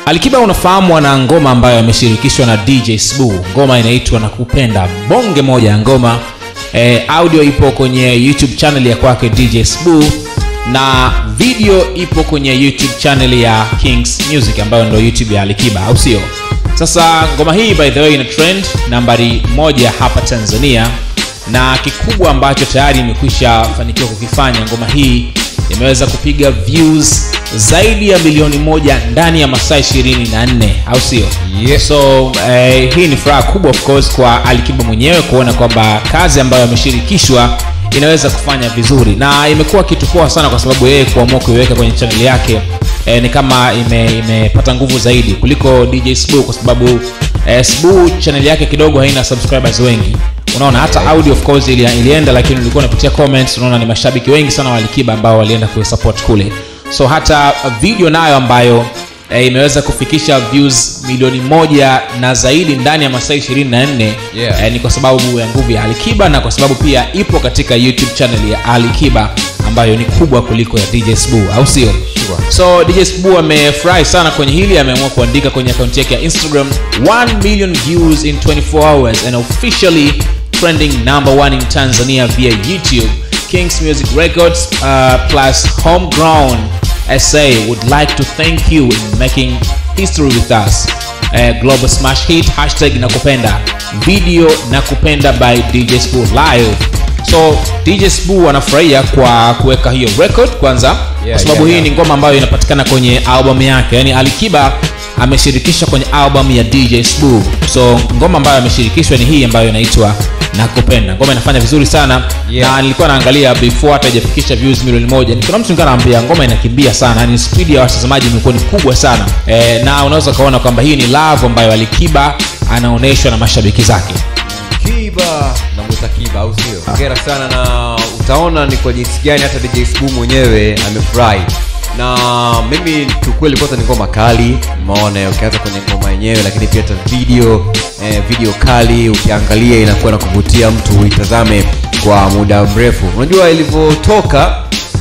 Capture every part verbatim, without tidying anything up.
Alikiba unafahamu ana ngoma ambayo ameshirikishwa na D J Sbu. Ngoma inaitwa Nakupenda. Bonge moja ya ngoma. E, audio ipo kwenye YouTube channel ya kwake D J Sbu na video ipo kwenye YouTube channel ya Kings Music ambayo ndio YouTube ya Alikiba, au sio? Sasa ngoma hii by the way ina trend nambari moja hapa Tanzania, na kikubwa ambacho tayari imekwisha fanikiwa kukifanya, ngoma hii imeweza kupiga views zaidi ya milioni moja ndani ya masaa ishirini na nne, au sio? Yeah. So eh, hii ni furaha kubwa of course kwa Alikiba mwenyewe kuona kwamba kazi ambayo ameshirikishwa inaweza kufanya vizuri, na imekuwa kitu poa sana kwa sababu yeye kuamua kuiweka kwenye channel yake eh, ni kama ime imepata nguvu zaidi kuliko D J Sbu, kwa sababu eh, Sbu channel yake kidogo haina subscribers wengi. Unaona hata audio of course ili, ilienda, lakini ulikuwa unapitia comments unaona ni mashabiki wengi sana wa Alikiba ambao walienda kuisupport kule. So hata video nayo ambayo e, imeweza kufikisha views milioni moja na zaidi ndani ya masaa ishirini na nne, yeah. e, ni kwa sababu ya nguvu ya Alikiba na kwa sababu pia ipo katika YouTube channel ya Alikiba ambayo ni kubwa kuliko ya D J Sbu, au sio? Sure. So D J Sbu amefurahi sana kwenye hili, ameamua kuandika kwenye account yake ya Instagram one million views in twenty-four hours and officially trending number one in Tanzania via YouTube. Kings Music Records uh, plus Homegrown S A would like to thank you in making history with us. Uh, global smash hit hashtag Nakupenda, video Nakupenda by D J Sbu live. So D J Sbu anafurahia kwa kuweka hiyo record kwanza, yeah, kwa sababu yeah, hii yeah. ni ngoma ambayo inapatikana kwenye album yake. Yani Alikiba ameshirikisha kwenye album ya D J Sbu. So ngoma ambayo ameshirikishwa ni hii ambayo inaitwa Nakupenda. Ngoma inafanya vizuri sana, yeah. na nilikuwa naangalia before hata haijafikisha views milioni moja. Kuna mtu nikanaambia ngoma inakimbia sana, yani speed ya watazamaji imekuwa ni kubwa sana. E, na unaweza kaona kwamba hii ni love ambayo Alikiba anaonyeshwa na mashabiki zake. Kiba na Musa Kiba, au sio? Hongera sana, na utaona ni kwa jinsi gani hata D J Sbu mwenyewe amefurahi. Na mimi tukweli kwanza ni ngoma kali, umeona ukianza kwenye ngoma yenyewe, lakini pia hata video eh, video kali ukiangalia inakuwa na kuvutia mtu uitazame kwa muda mrefu. Unajua ilivyotoka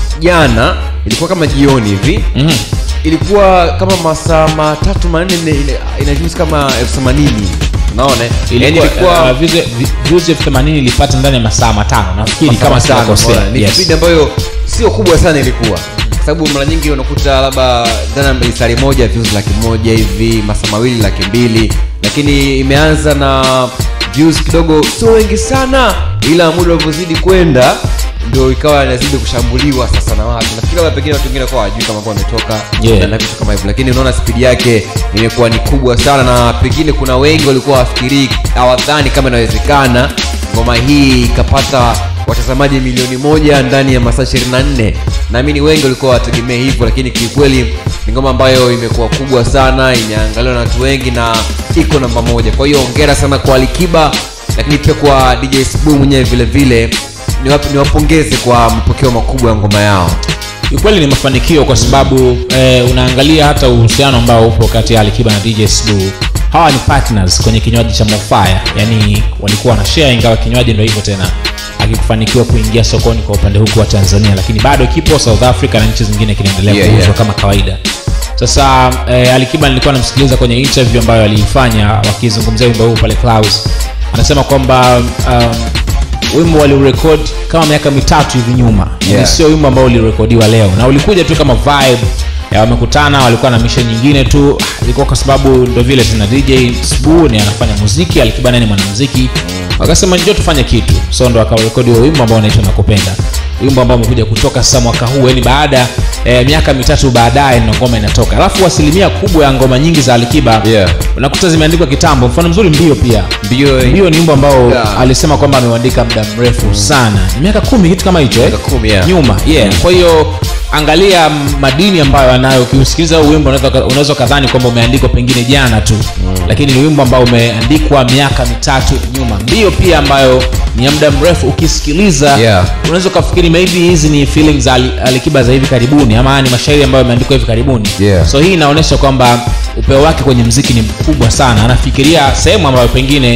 jana ilikuwa kama jioni hivi. Mhm. Ilikuwa kama masaa matatu manne, ina views kama elfu themanini. Unaona? Ilikuwa, ilikuwa uh, views elfu themanini ilipata ndani ya masaa matano. Nafikiri kama sitakosea. Ni yes. speed ambayo sio kubwa sana ilikuwa. Sababu mara nyingi unakuta labda ndani ya sari moja views laki moja hivi, masaa mawili laki mbili, lakini imeanza na views kidogo sio wengi sana, ila muda ulivyozidi kwenda ndio ikawa inazidi kushambuliwa sasa na watu. Nafikiri labda pengine watu wengine kwa hajui kama kwa ametoka yeah. na vitu kama hivyo, lakini unaona speed yake imekuwa ni kubwa sana, na pengine kuna wengi walikuwa wafikiri hawadhani kama inawezekana ngoma hii ikapata watazamaji milioni moja ndani ya masaa ishirini na nne. Naamini wengi walikuwa wategemea hivyo, lakini kikweli ni ngoma ambayo imekuwa kubwa sana, inaangaliwa na watu wengi na iko namba moja. Kwa hiyo hongera sana kwa Alikiba, lakini pia kwa D J Sbu mwenyewe vile vile ni wapi ni wapongeze kwa mapokeo makubwa ya ngoma yao. Ukweli ni mafanikio kwa sababu eh, unaangalia hata uhusiano ambao upo kati ya Alikiba na D J Sbu. Hawa ni partners kwenye kinywaji cha Mofire. Yani walikuwa wana share, ingawa kinywaji ndio hivyo tena akikufanikiwa kuingia sokoni kwa upande huku wa Tanzania, lakini bado kipo South Africa na nchi zingine kinaendelea yeah, kuuzwa yeah. kama kawaida. Sasa eh, Alikiba nilikuwa namsikiliza kwenye interview ambayo aliifanya wakizungumzia wimbo huu pale Clouds. Anasema kwamba um, wimbo waliurecord kama miaka mitatu hivi nyuma. Yeah. Ni sio wimbo ambao ulirekodiwa leo, na ulikuja tu kama vibe ya wamekutana, walikuwa na mission nyingine tu. Ilikuwa kwa sababu ndio vile tuna D J Sbu ni anafanya muziki, Alikiba ni mwanamuziki. Wakasema njoo tufanye kitu. So ndo akarekodi wimbo ambao unaitwa Nakupenda. Wimbo ambao umekuja kutoka sasa mwaka huu, yani baada eh, miaka mitatu baadaye ndio ngoma inatoka. Alafu asilimia kubwa ya ngoma nyingi za Alikiba yeah. unakuta zimeandikwa kitambo. Mfano mzuri Mbio pia. Mbio, Mbio ni wimbo ambao yeah. alisema kwamba ameandika muda mrefu mm. sana. Ni miaka kumi kitu kama hicho eh. kumi yeah. nyuma. Yeah. Mm. Kwa hiyo angalia madini ambayo anayo. Ukisikiliza huu wimbo unaweza unaweza kadhani kwamba umeandikwa pengine jana tu. Mm. Lakini ni wimbo ambao umeandikwa miaka mitatu nyuma. Mbio pia ambayo ni muda mrefu, ukisikiliza yeah. unaweza kufikiri maybe hizi ni feelings za Alikiba za hivi karibuni ama ni mashairi ambayo yameandikwa hivi karibuni. Yeah. So hii inaonyesha kwamba upeo wake kwenye muziki ni mkubwa sana. Anafikiria sehemu ambayo pengine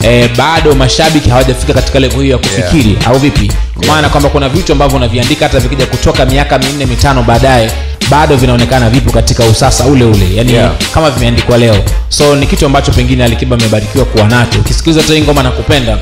eh, bado mashabiki hawajafika katika level hiyo ya kufikiri, yeah. au vipi? Kwa maana yeah. kwamba kuna vitu ambavyo unaviandika hata vikija kutoka miaka minne mitano baadaye bado vinaonekana vipo katika usasa ule ule, yani yeah. kama vimeandikwa leo. So ni kitu ambacho pengine Alikiba amebarikiwa kuwa nacho. Ukisikiliza hata hii ngoma Nakupenda,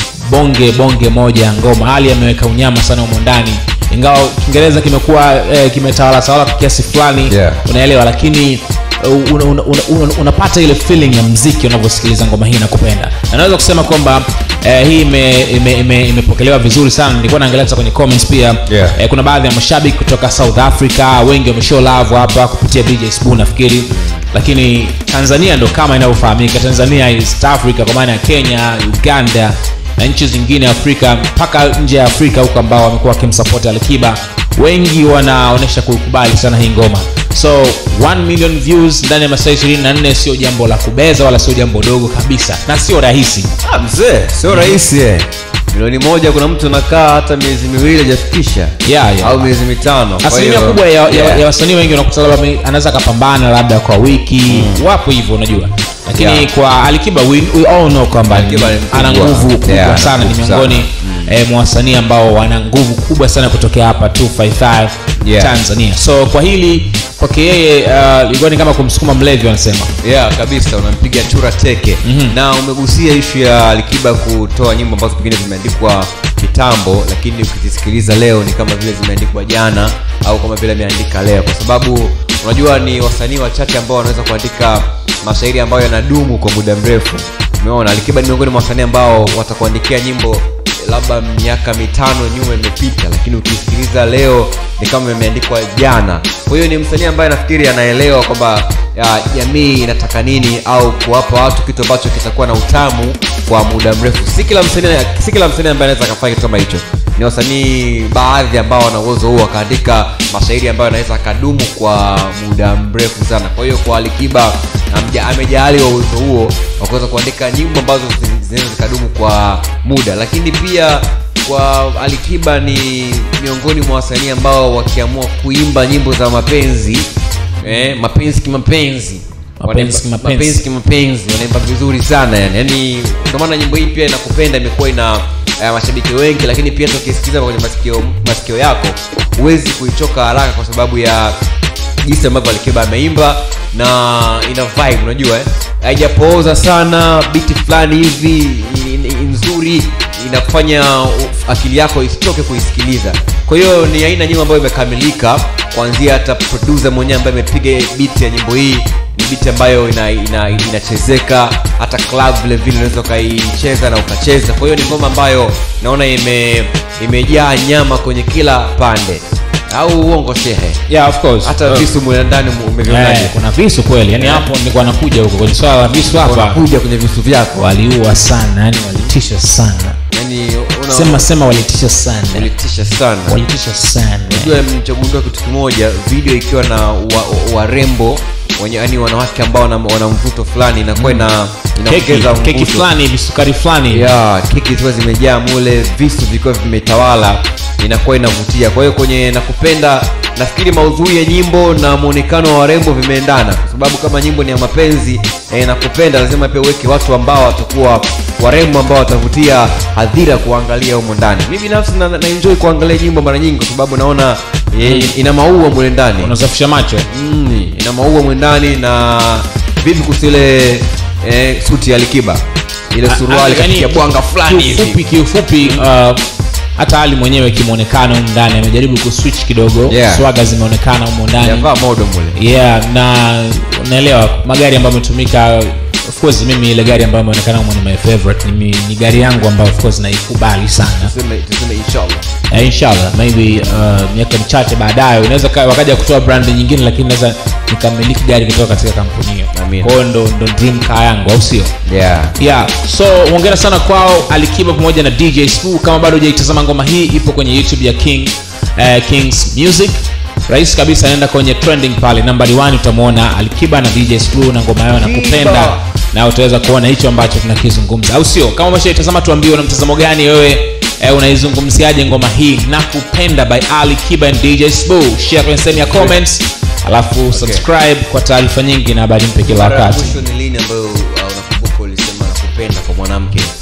bonge bonge moja ngoma, Ali ameweka unyama sana humo ndani, ingawa Kiingereza kimekuwa eh, kimetawala tawala kwa kiasi fulani, yeah. unaelewa, lakini unapata una, una, una, una ile feeling ya muziki unavyosikiliza ngoma hii Nakupenda. Na naweza kusema kwamba eh, hii imepokelewa ime, ime vizuri sana. Nilikuwa naangalia hata kwenye comments pia, yeah. eh, kuna baadhi ya mashabiki kutoka South Africa wengi wameshow love hapa kupitia D J Sbu nafikiri, lakini Tanzania ndo kama inavyofahamika, Tanzania is East Africa, kwa maana ya Kenya, Uganda na nchi zingine Afrika mpaka nje ya Afrika huko ambao wamekuwa wakimsupport Alikiba, wengi wanaonesha kukubali sana hii ngoma. So one million views ndani ya masaa ishirini na nne sio jambo la kubeza wala sio jambo dogo kabisa, na sio rahisi. Ah mzee, sio rahisi eh. Milioni moja kuna mtu anakaa hata miezi miwili hajafikisha. Yeah, yeah. Au miezi mitano. Asilimia kubwa ya, yeah. ya, ya wasanii wengi unakuta labda anaweza kapambana labda kwa wiki, mm. wapo hivyo unajua. Lakini yeah. kwa Alikiba we, we all know kwamba ana nguvu kubwa yeah, sana, ni miongoni mm. eh, mwa wasanii ambao wana nguvu kubwa sana kutokea hapa two fifty-five yeah. Tanzania. So kwa hili kwake yeye uh, ilikuwa ni kama kumsukuma mlevi wanasema. Yeah, kabisa, unampiga chura teke. Mm-hmm. Na umegusia issue ya Alikiba kutoa nyimbo ambazo pengine zimeandikwa kitambo, lakini ukizisikiliza leo ni kama vile zimeandikwa jana au kama vile ameandika leo, kwa sababu unajua ni wasanii wachache ambao wanaweza kuandika mashairi ambayo yanadumu kwa muda mrefu. Umeona Alikiba ni miongoni mwa wasanii ambao watakuandikia nyimbo labda miaka mitano nyuma imepita, lakini ukisikiliza leo ni kama imeandikwa jana. Kwa hiyo ni msanii ambaye nafikiri anaelewa kwamba jamii inataka nini, au kuwapa watu kitu ambacho kitakuwa na utamu kwa muda mrefu. Si kila msanii si kila msanii ambaye anaweza kufanya kitu kama hicho. Ni wasanii baadhi ambao wana uwezo huo akaandika mashairi ambayo yanaweza kadumu kwa muda mrefu sana. Kwa hiyo kwa Alikiba amejaliwa uwezo huo wa kuweza kuandika nyimbo ambazo zinaweza kudumu kwa muda. Lakini pia kwa Alikiba ni miongoni mwa wasanii ambao wakiamua kuimba nyimbo za mapenzi, eh mapenzi kimapenzi, mapenzi mapenzi kimapenzi, wanaimba vizuri sana yani. Yaani ndio maana nyimbo hii pia Nakupenda imekuwa ina uh, mashabiki wengi, lakini pia tukisikiza kwenye masikio masikio yako huwezi kuichoka haraka kwa sababu ya jinsi ambavyo Alikiba ameimba na ina vibe, unajua eh haijapooza sana, beat fulani hivi nzuri inafanya akili yako isichoke kuisikiliza. Kwa hiyo ni aina nyimbo ambayo imekamilika, kuanzia hata producer mwenyewe ambaye amepiga beat ya nyimbo hii ni beat ambayo ina, ina, inachezeka hata club vile vile unaweza kaicheza na ukacheza. Kwa hiyo ni ngoma ambayo naona ime imejaa nyama kwenye kila pande. Au uongo shehe? Yeah, of course. Hata uh, visu mwe ndani umevionaje? Yeah, kuna visu kweli. Yaani hapo yeah. nilikuwa nakuja huko kwenye swala la visu hapa. Kuja kwenye visu vyako. Waliua sana, yani walitisha sana. Yaani una sema sema walitisha sana. Walitisha sana. Walitisha sana. Unajua mnichogundua kitu kimoja, video ikiwa na warembo wenye yani wanawake ambao wana, wana mvuto fulani inakuwa ina inaongeza mvuto. Keki fulani, visukari fulani. Yeah, keki ziwa zimejaa mule, visu viko vimetawala, inakuwa inavutia. Kwa hiyo kwenye Nakupenda nafikiri maudhui ya nyimbo na muonekano wa warembo vimeendana, kwa sababu kama nyimbo ni ya mapenzi eh, Nakupenda lazima pia uweke watu ambao watakuwa warembo ambao watavutia hadhira kuangalia huko ndani. Mimi binafsi na, na enjoy kuangalia nyimbo mara nyingi kwa sababu naona eh, ina maua mule ndani. Unasafisha macho. Mm, ina maua mule ndani. Na vipi kusile eh, suti ya Alikiba, ile suruali katika bwanga fulani hivi. Kiufupi kiufupi uh, hata Ali mwenyewe kimuonekano huko ndani amejaribu kuswitch kidogo, yeah. Swaga zimeonekana huko ndani. Yavaa modo mule. Yeah, na unaelewa magari ambayo yametumika, of course mimi ile gari ambayo imeonekana huko ni my favorite, ni, ni gari yangu ambayo of course naikubali sana. Tuseme tuseme inshallah. Eh, inshallah maybe uh, miaka michache baadaye unaweza wakaja kutoa brand nyingine, lakini naweza nikamiliki gari kutoka katika kampuni hiyo. Kwa hiyo ndo ndo dream car yangu, au sio? Yeah. Yeah. So hongera sana kwao Alikiba pamoja na D J Sbu. Kama bado hujaitazama ngoma hii, ipo kwenye YouTube ya King uh, Kings Music. Rahisi kabisa, nenda kwenye trending pale number one utamuona Alikiba na D J Sbu na ngoma yao Nakupenda, na utaweza kuona hicho ambacho tunakizungumza, au sio? Kama umeshaitazama tuambie una mtazamo gani wewe, eh, unaizungumziaje ngoma hii Nakupenda by Alikiba and D J Sbu? Share kwenye sehemu ya comments, alafu okay. subscribe kwa taarifa nyingi na habari mpya kila wakati. Mwisho ni lini ambayo unakumbuka ulisema nakupenda kwa mwanamke?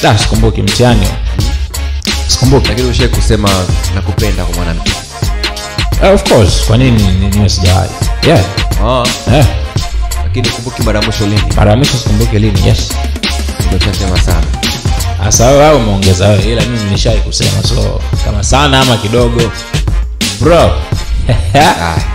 Da, sikumbuki mtihani. Sikumbuki. Lakini ushaye kusema nakupenda kwa mwanamke. Uh, of course, kwa nini niwe sijawahi? Yeah. Ah. Eh. Lakini kumbuki mara mwisho lini? Mara mwisho sikumbuki lini. Yes. Ndio tunasema sana. Asa wewe umeongeza wewe, ila mimi nilishai kusema, so kama sana ama kidogo bro. Ah.